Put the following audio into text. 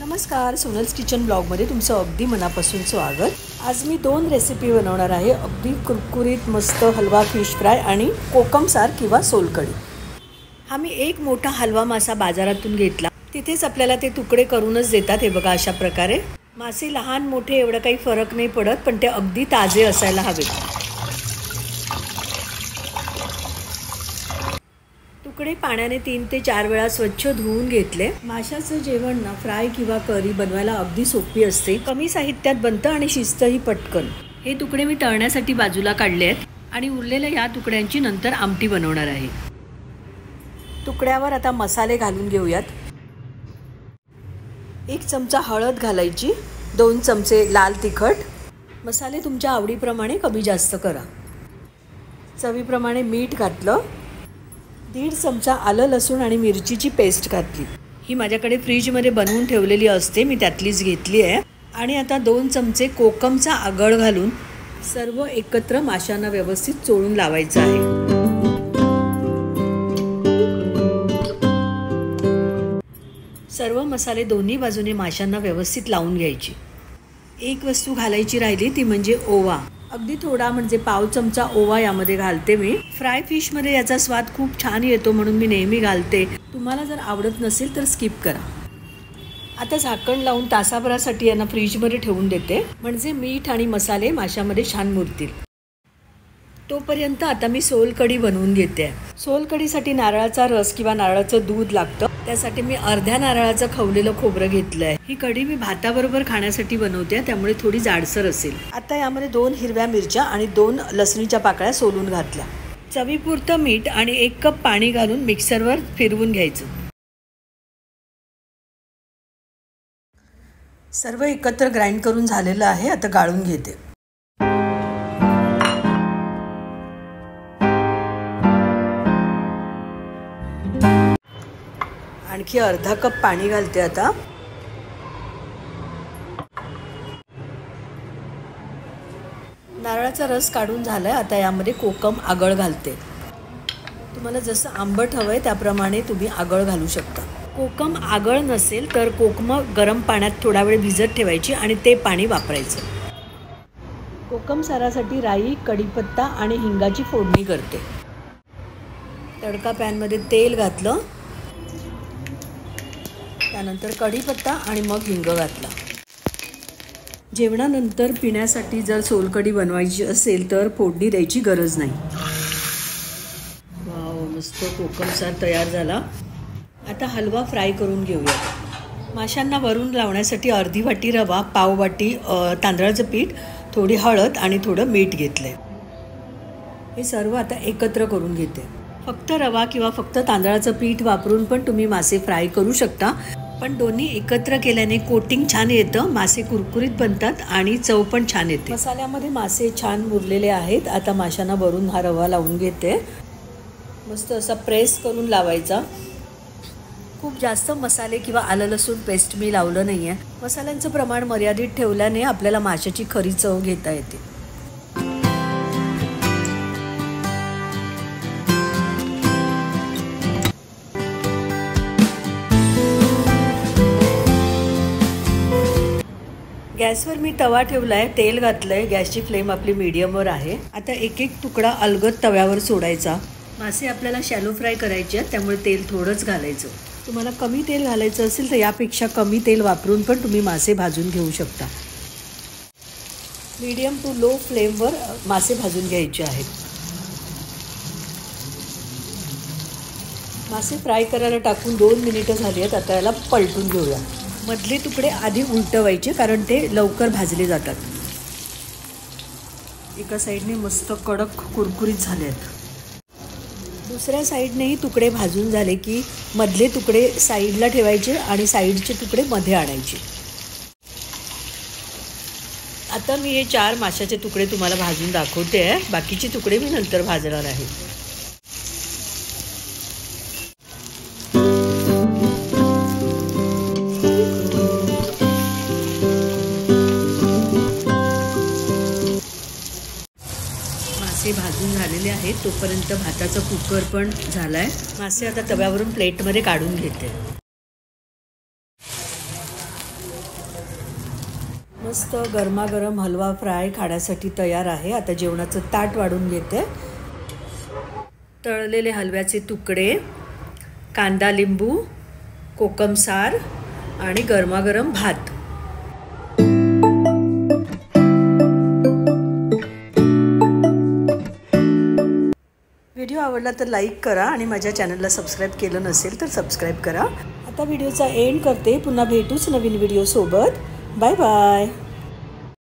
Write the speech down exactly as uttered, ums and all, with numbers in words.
नमस्कार, सोनल्स किचन ब्लॉगमध्ये तुमचं अगदी मनापासून स्वागत। आज मी दोन रेसिपी बनवणार आहे, अगदी कुरकुरीत मस्त हलवा फिश फ्राय आणि कोकम सार किंवा सोलकढी। हा मी एक मोठा हलवा मासा बाजारातून घेतला, तिथेच आपल्याला ते तुकडे करूनच देतात। हे बघा, अशा प्रकारे मासे लहान मोठे एवढा काही फरक नाही पडत, पण ते अगदी ताजे असायला हवेत। तुकडे पाण्याने तीन ते चार वेळा स्वच्छ धुवून घेतले। माशाचं जेवण ना फ्राय किंवा करी बनवायला अगदी सोपी असते, कमी साहित्यात बनतं आणि शिजतही पटकन। हे तुकडे मी तळण्यासाठी बाजूला काढले आहेत आणि उरलेल्या या तुकड्यांची नंतर आमटी बनवणार आहे। तुकड्यावर आता मसाले घालून घेऊयात। एक चमचा हळद घालायची, दोन चमचे लाल तिखट, मसाले तुमच्या आवडीप्रमाणे कमी जास्त करा। चवीप्रमाणे मीठ घातलं, दीड चमचा आलं लसूण आणि मिरचीची पेस्ट घातली। ही माझ्याकडे फ्रीजमध्ये बनवून ठेवलेली असते, मी त्यातलीच घेतली आहे। आणि आता दोन चमचे कोकमचा आगळ घालून सर्व एकत्र माशांना व्यवस्थित चोळून लावायचं आहे। सर्व मसाले दोन्ही बाजूने माशांना व्यवस्थित लावून घ्यायची। एक वस्तू घालायची राहिली ती म्हणजे ओवा, अगदी थोडा म्हणजे पाव चमचा ओवा यामध्ये घालते मी। फ्राय फिश मध्ये याचा स्वाद खूप छान येतो म्हणून मी नेहमी घालते, तुम्हाला जर आवडत नसेल तर स्किप करा। आता झाकण लावून तासाभरासाठी यांना फ्रीजमध्ये ठेवून देते, म्हणजे मीठ आणि मसाले माशामध्ये छान मुरतील। तोपर्यंत आता मी सोलकढी बनवून घेते। सोलकढीसाठी नारळाचा रस किंवा नारळाचं दूध लागतं, त्यासाठी मी अर्ध्या नारळाचं खवलेलं खोबरं घेतलं आहे। ही कढी मी भाताबरोबर खाण्यासाठी बनवते, त्यामुळे थोडी जाडसर असेल। आता यामध्ये दोन हिरव्या मिरच्या आणि दोन लसणीच्या पाकळ्या सोलून घातल्या। चवीपुरतं मीठ आणि एक कप पाणी घालून मिक्सरवर फिरवून घ्यायचं। सर्व एकत्र ग्राइंड करून झालेलं आहे, आता गाळून घेते। आणखी अर्धा कप पाणी घालते आता। नारळाचा रस काढून झालाय, आता यामध्ये कोकम आगळ घालते। तुम्हाला जसं आंबट हवंय त्याप्रमाणे तुम्ही आगळ घालू शकता। कोकम आगळ नसेल तर कोकम गरम पाण्यात थोडा वेळ भिजत ठेवायची आणि ते पाणी वापरायचं। कोकम सारासाठी राई, कढीपत्ता आणि हिंगाची फोडणी करते। तडका पॅनमध्ये तेल घातलं, त्यानंतर कढीपत्ता आणि मग हिंग घातला। जेवणानंतर पिण्यासाठी जर सोलकढी बनवायची असेल तर फोडणी द्यायची गरज नाही। वाव, मस्त कोकम सार तयार झाला। आता हलवा फ्राय करून घेऊया। माशांना वरून लावण्यासाठी अर्धी वाटी रवा, पाव वाटी तांदळाचं पीठ, थोडी हळद आणि थोडं मीठ घेतलंय। हे सर्व आता एकत्र करून घेते। फक्त रवा किंवा फक्त तांदळाचं पीठ वापरून पण तुम्ही मासे फ्राय करू शकता, पण दोन्ही एकत्र केल्याने कोटिंग छान येतं, मासे कुरकुरीत बनतात आणि चव पण छान येते। मसाल्यामध्ये मासे छान मुरलेले आहेत, आता माशांना वरून हा रवा लावून घेते। मस्त असा प्रेस करून लावायचा। खूप जास्त मसाले किंवा आलं लसूण पेस्ट मी लावलं नाही आहे। मसाल्यांचं प्रमाण मर्यादित ठेवल्याने आपल्याला माशाची खरी चव घेता येते। गॅसवर मी तवा ठेवलाय, तेल घातलंय, गॅसची फ्लेम आपली मीडियमवर आहे। आता एक एक तुकडा अलगद तव्यावर सोडायचा। मासे आपल्याला शॅलो फ्राय करायचे आहेत, त्यामुळे तेल थोडंच घालायचं। तुम्हाला कमी तेल घालायचं असेल तर यापेक्षा कमी तेल वापरून पण तुम्ही मासे भाजून घेऊ शकता। मीडियम टू लो फ्लेमवर मासे भाजून घ्यायचे आहेत। मासे फ्राय करायला टाकून दोन मिनिटं झाली आहेत, आता याला पलटून घेऊया। मधले तुकडे आधी उलटवायचे, कारण ते लवकर भाजले जातात। एका साईडने मस्त कडक कुरकुरीत झाले आहेत, दुसऱ्या साईडनेही तुकडे भाजून झाले की मधले तुकडे साईडला ठेवायचे आणि साईडचे तुकडे मध्ये आणायचे। आता मी हे चार माशाचे तुकडे तुम्हाला भाजून दाखवते आहे, बाकीचे तुकडे मी नंतर भाजणार आहे। मासे भाजून झालेले आहेत, तोपर्यंत भाताचा कुकर पण झालाय। मासे आता तव्यावरून प्लेटमध्ये काढून घेते। मस्त गरमागरम हलवा फ्राय खाण्यासाठी तयार आहे। आता जेवणाचं ताट वाढून घेते। तळलेले हलव्याचे तुकडे, कांदा लिंबू, कोकम सार आणि गरमागरम भात। व्हिडिओ आवडला तर लाईक करा आणि माझ्या चॅनलला सबस्क्राईब केलं नसेल तर सबस्क्राईब करा। आता व्हिडिओचा एंड करते। पुन्हा भेटूच नवीन व्हिडिओ सोबत। Bye bye.